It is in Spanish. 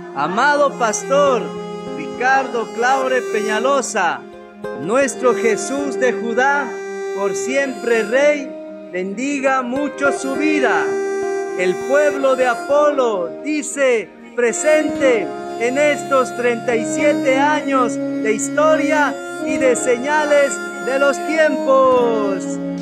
Amado pastor Ricardo Claure Peñalosa, nuestro Jesús de Judá, por siempre Rey, bendiga mucho su vida. El pueblo de Apolo dice presente en estos 37 años de historia y de señales de los tiempos.